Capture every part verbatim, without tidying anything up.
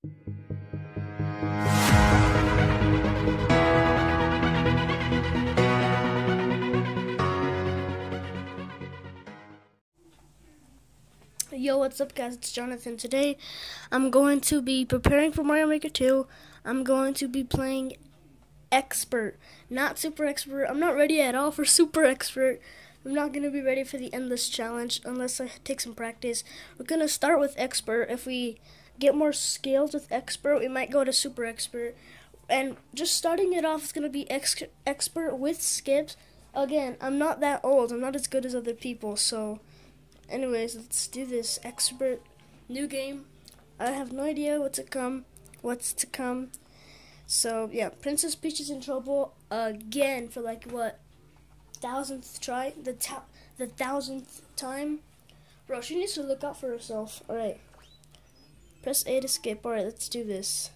Yo, what's up guys, it's Jonathan. Today I'm going to be preparing for Mario Maker two. I'm going to be playing Expert, not Super Expert. I'm not ready at all for Super Expert. I'm not going to be ready for the Endless Challenge unless I take some practice. We're going to start with Expert. If we get more skills with Expert, we might go to Super Expert. And just starting it off is going to be ex Expert with skips. Again, I'm not that old. I'm not as good as other people, so... Anyways, let's do this. Expert, new game. I have no idea what's to come. What's to come. So yeah, Princess Peach is in trouble again for like what thousandth try, the ta the thousandth time. Bro, she needs to look out for herself. All right, press A to skip. All right, let's do this.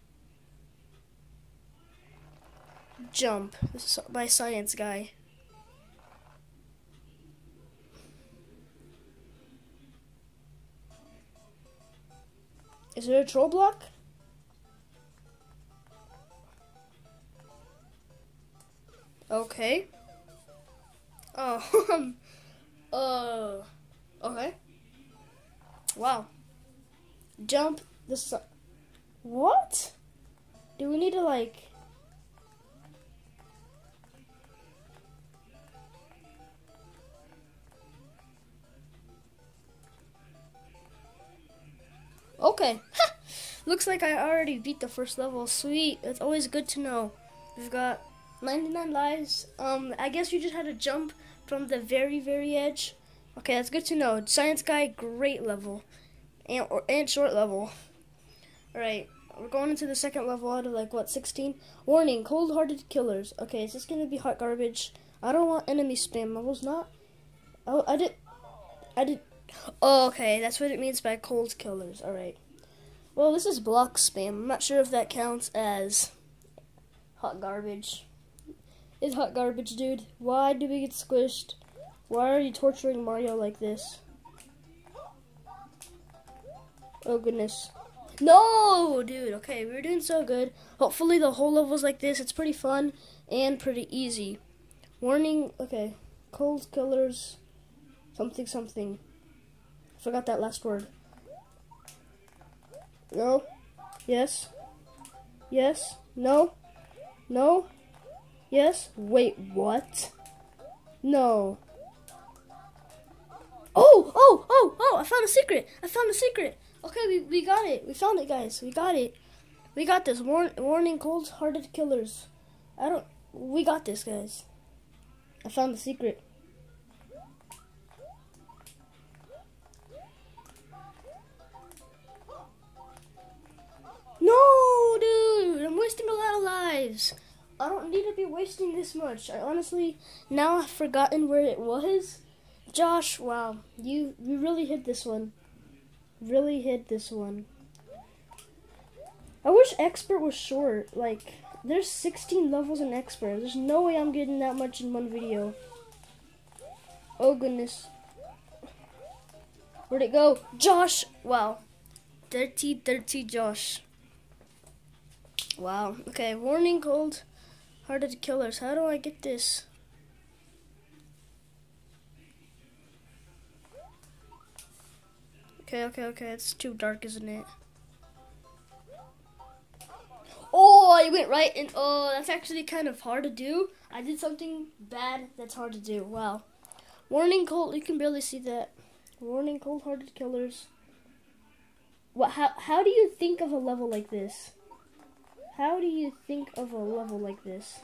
Jump. This is by Science Guy. Is there a troll block? Okay. Oh, um, uh, okay. Wow. Jump the su- What? Do we need to like... Okay. Looks like I already beat the first level. Sweet. It's always good to know. We've got ninety-nine lives. Um, I guess you just had to jump from the very, very edge. Okay, that's good to know. Science Guy, great level. And, or, and short level. Alright, we're going into the second level out of like, what, sixteen? Warning, cold-hearted killers. Okay, is this going to be hot garbage? I don't want enemy spam. I was not... Oh, I did... I did... Oh, okay, that's what it means by cold killers. Alright. Well, this is block spam. I'm not sure if that counts as hot garbage. It's hot garbage, dude. Why do we get squished? Why are you torturing Mario like this? Oh, goodness. No, dude. Okay, we're doing so good. Hopefully the whole level's like this. It's pretty fun and pretty easy. Warning. Okay. Cold killers. Something, something. Forgot that last word. No. Yes. Yes. No. No. Yes. Wait, what? No. Oh, oh, oh, oh, I found a secret. I found a secret. Okay, we, we got it. We found it, guys. We got it. We got this. Warn, warning, cold-hearted killers. I don't... We got this, guys. I found the secret. No, dude, I'm wasting a lot of lives. I don't need to be wasting this much. I honestly, now I've forgotten where it was. Josh, wow, you, you really hit this one. Really hit this one. I wish Expert was short. Like, there's sixteen levels in Expert. There's no way I'm getting that much in one video. Oh, goodness. Where'd it go? Josh, wow. Dirty, dirty Josh. Wow. Okay, warning, cold-hearted killers. How do I get this? Okay, okay, okay. It's too dark, isn't it? Oh, I went right in. Oh, that's actually kind of hard to do. I did something bad that's hard to do. Wow. Warning, cold. You can barely see that. Warning, cold-hearted killers. What? How? How do you think of a level like this? How do you think of a level like this?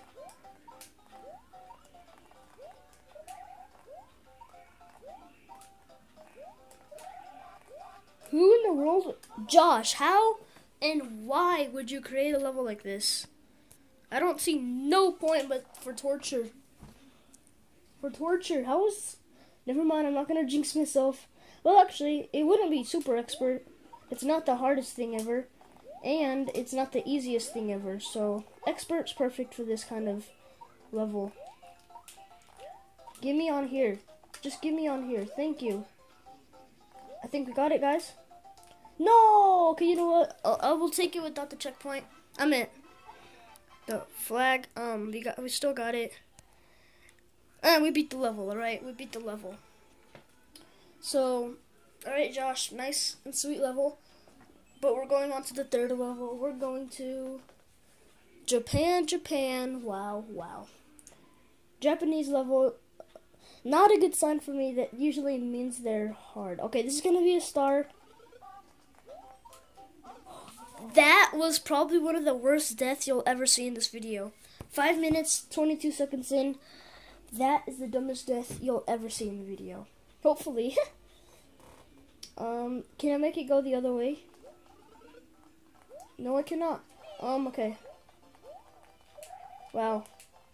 Who in the world? Josh, how and why would you create a level like this? I don't see no point but for torture. For torture. How is... Never mind, I'm not going to jinx myself. Well, actually, it wouldn't be Super Expert. It's not the hardest thing ever. And it's not the easiest thing ever. So, Expert's perfect for this kind of level. Give me on here. Just give me on here. Thank you. I think we got it, guys. No! Okay, you know what? I'll, I will take it without the checkpoint. I meant the flag. Um, we got, we still got it. And we beat the level, alright? We beat the level. So, alright, Josh, nice and sweet level. But we're going on to the third level. We're going to Japan, Japan. Wow, wow. Japanese level, not a good sign for me. That usually means they're hard. Okay, this is going to be a star. That was probably one of the worst deaths you'll ever see in this video. Five minutes, twenty-two seconds in. That is the dumbest death you'll ever see in the video. Hopefully. um, can I make it go the other way? No, I cannot. Um, okay. Wow.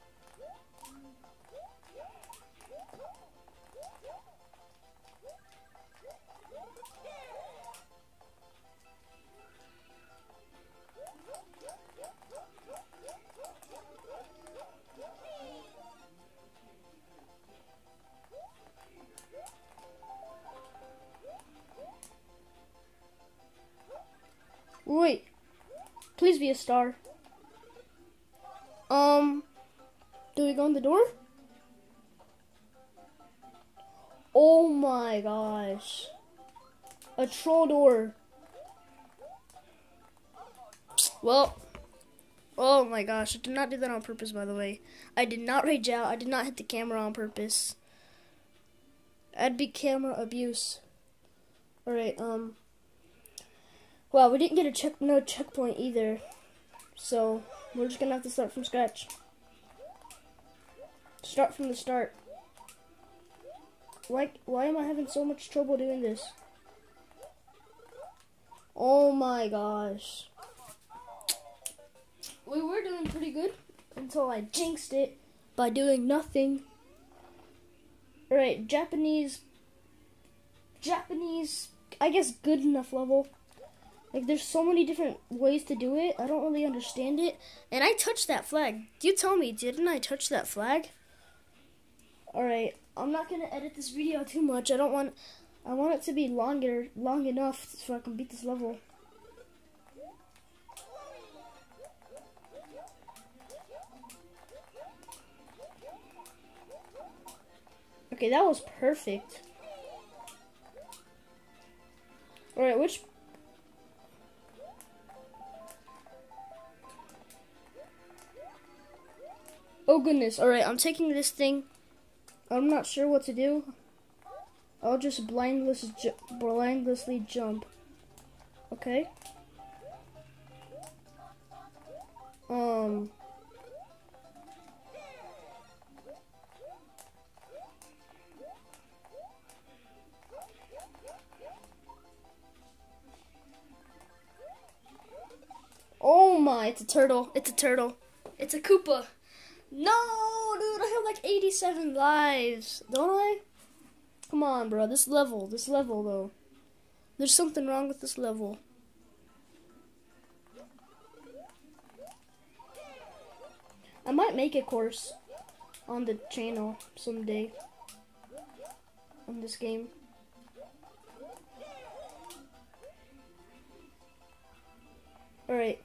Wait. Please be a star. Um, do we go in the door? Oh my gosh. A troll door. Well, oh my gosh. I did not do that on purpose, by the way. I did not rage out. I did not hit the camera on purpose. That'd be camera abuse. Alright, um. Well, we didn't get a check, no checkpoint either. So, we're just gonna have to start from scratch. Start from the start. Why, why am I having so much trouble doing this? Oh my gosh. We were doing pretty good until I jinxed it by doing nothing. Alright, Japanese, Japanese, I guess good enough level. Like, there's so many different ways to do it. I don't really understand it. And I touched that flag. You tell me, didn't I touch that flag? Alright, I'm not going to edit this video too much. I don't want, I want it to be longer, long enough so I can beat this level. Okay, that was perfect. Alright, which... Oh goodness, alright, I'm taking this thing. I'm not sure what to do. I'll just blindless ju blindlessly jump. Okay. Um. Oh my, it's a turtle. It's a turtle. It's a Koopa. No, dude, I have like eighty-seven lives, don't I? Come on, bro, this level, this level, though. There's something wrong with this level. I might make a course on the channel someday on this game. Alright.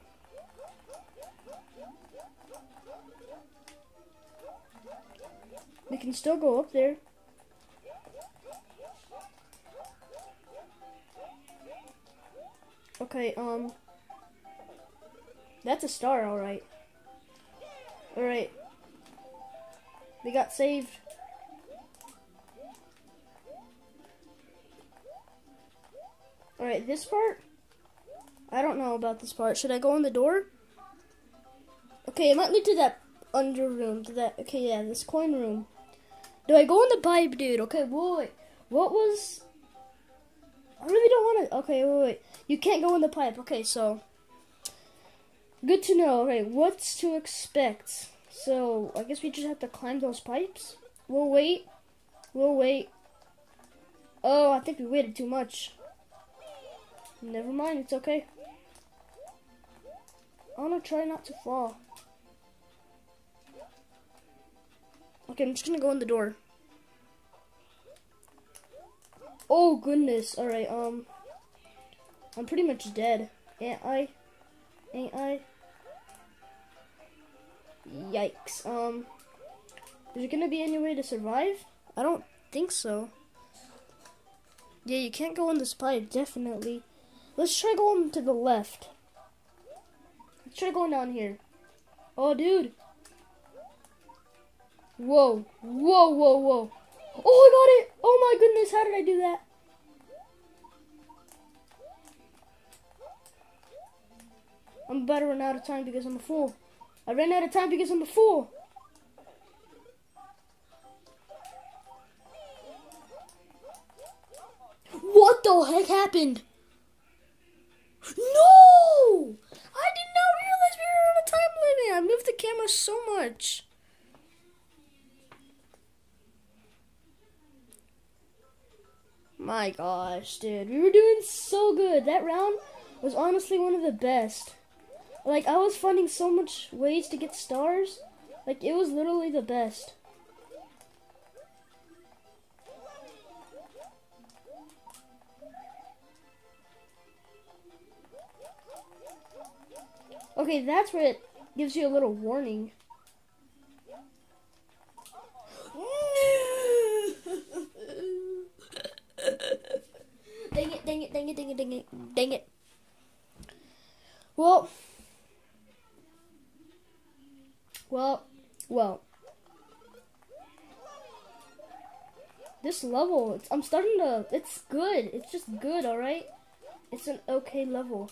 We can still go up there. Okay, um... that's a star, alright. Alright. We got saved. Alright, this part? I don't know about this part. Should I go in the door? Okay, it might lead to that under room. To that, okay, yeah, this coin room. Do I go in the pipe, dude? Okay, wait. What was... I really don't want to... Okay, wait, wait. You can't go in the pipe. Okay, so... Good to know. Okay, what's to expect? So, I guess we just have to climb those pipes? We'll wait. We'll wait. Oh, I think we waited too much. Never mind, it's okay. I want to try not to fall. Okay, I'm just gonna go in the door. Oh goodness, alright, um I'm pretty much dead. Ain't I? Ain't I? Yikes. Um, is there gonna be any way to survive? I don't think so. Yeah, you can't go in this pipe, definitely. Let's try going to the left. Let's try going down here. Oh, dude. Whoa. Whoa, whoa, whoa. Oh, I got it. Oh, my goodness. How did I do that? I'm about to run out of time because I'm a fool. I ran out of time because I'm a fool. What the heck happened? No! I did not realize we were on a time limit. I moved the camera so much. My gosh, dude. We were doing so good. That round was honestly one of the best. Like, I was finding so much ways to get stars. Like, it was literally the best. Okay, that's where it gives you a little warning. Dang it, dang it, dang it, dang it, dang it, dang it. Well, well, well. This level, it's, I'm starting to, it's good. It's just good, alright? It's an okay level.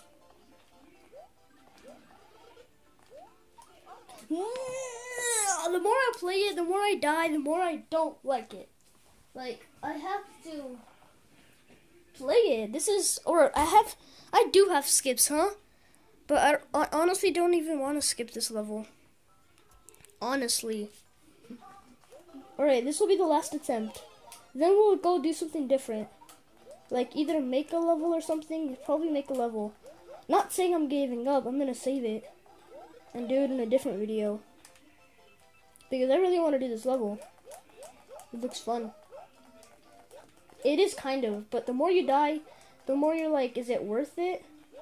The more I play it, the more I die, the more I don't like it. Like, I have to play it. This is, or I have, I do have skips, huh? But I, I honestly don't even want to skip this level. Honestly. Alright, this will be the last attempt. Then we'll go do something different. Like, either make a level or something. Probably make a level. Not saying I'm giving up. I'm going to save it. And do it in a different video. Because I really want to do this level. It looks fun. It is kind of. But the more you die, the more you're like, is it worth it?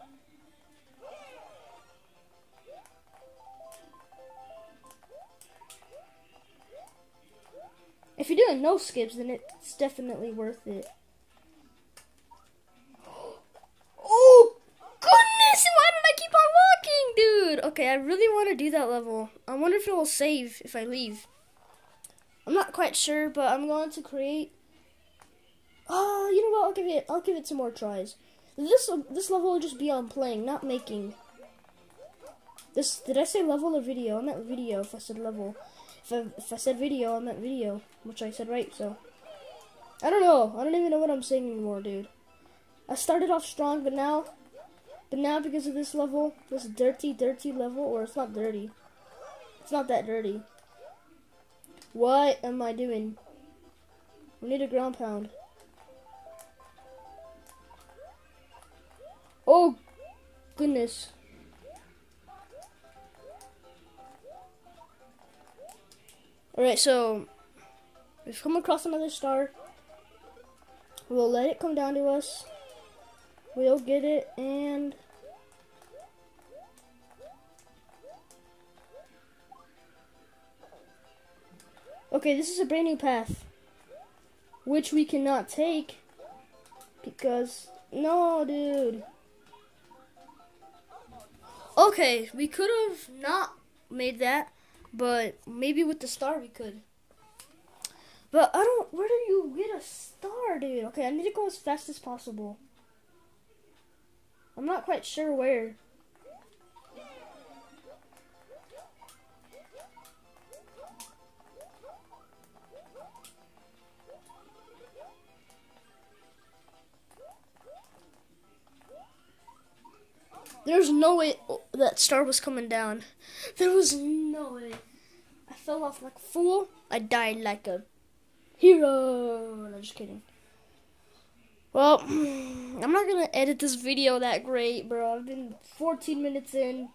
If you're doing no skips, then it's definitely worth it. Oh, goodness! Why did I keep on walking, dude? Okay, I really want to do that level. I wonder if it will save if I leave. I'm not quite sure, but I'm going to create... Oh, you know what? I'll give it, I'll give it some more tries. This, this level will just be on playing, not making. This, did I say level or video? I meant video if I said level. If I, if I said video, I meant video, which I said right, so. I don't know. I don't even know what I'm saying anymore, dude. I started off strong, but now, but now because of this level, this dirty, dirty level, or it's not dirty. It's not that dirty. What am I doing? We need a ground pound. Oh, goodness. Alright, so we've come across another star. We'll let it come down to us. We'll get it, and okay, this is a brand new path, which we cannot take because no, dude. Okay, we could have not made that. But maybe with the star we could. But I don't, where do you get a star, dude? Okay, I need to go as fast as possible. I'm not quite sure where. There's no way that star was coming down. There was no way. I fell off like a fool. I died like a hero. No, just kidding. Well, I'm not going to edit this video that great, bro. I've been fourteen minutes in.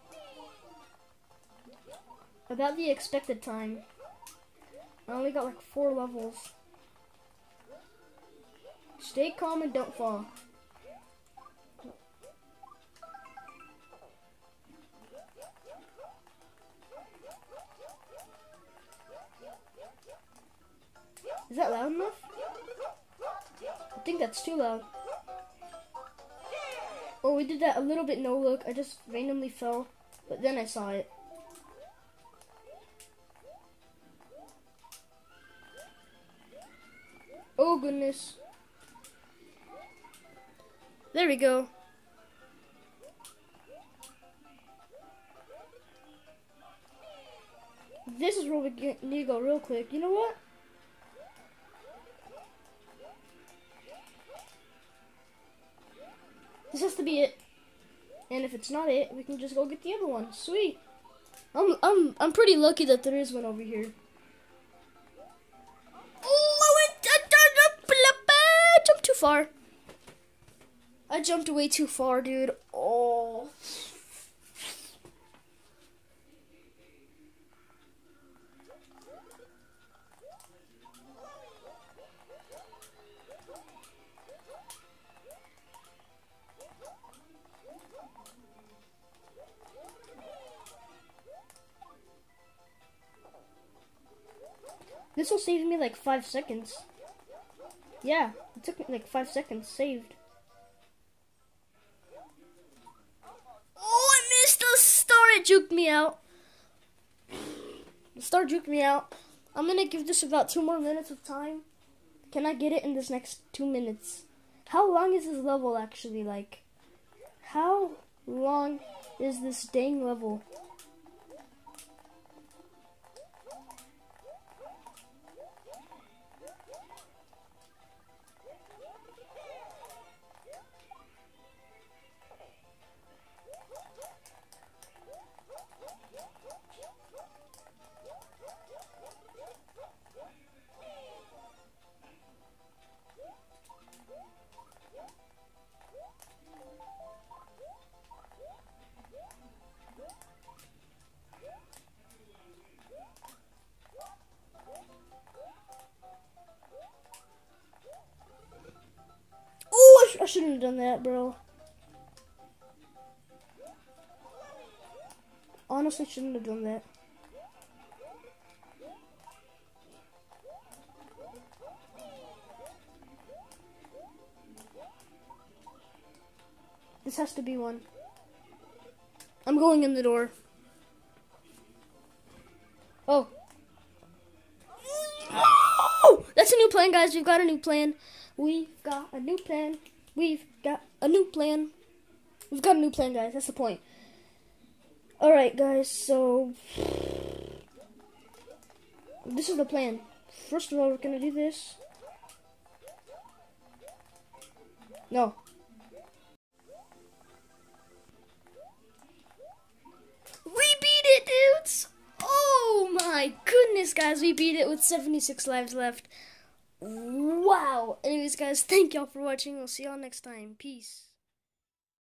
About the expected time. I only got like four levels. Stay calm and don't fall. Is that loud enough? I think that's too loud. Oh, we did that a little bit no look. I just randomly fell, but then I saw it. Oh goodness. There we go. This is where we get, need to go real quick. You know what? This has to be it. And if it's not it, we can just go get the other one. Sweet. I'm I'm I'm pretty lucky that there is one over here. Oh, I went I jumped too far. I jumped way too far, dude. Oh. This will save me like five seconds. Yeah, it took me like five seconds saved. Oh, I missed the star. It juked me out. The star juked me out. I'm gonna give this about two more minutes of time. Can I get it in this next two minutes? How long is this level actually like? How long is this dang level? I shouldn't have done that, bro. Honestly, shouldn't have done that. This has to be one. I'm going in the door. Oh. Oh! That's a new plan, guys. We've got a new plan. We've got a new plan. We've got a new plan. We've got a new plan, guys. That's the point. Alright, guys. So, this is the plan. First of all, we're going to do this. No. We beat it, dudes! Oh my goodness, guys. We beat it with seventy-six lives left. Wow. Anyways, guys, thank y'all for watching. We'll see y'all next time. Peace.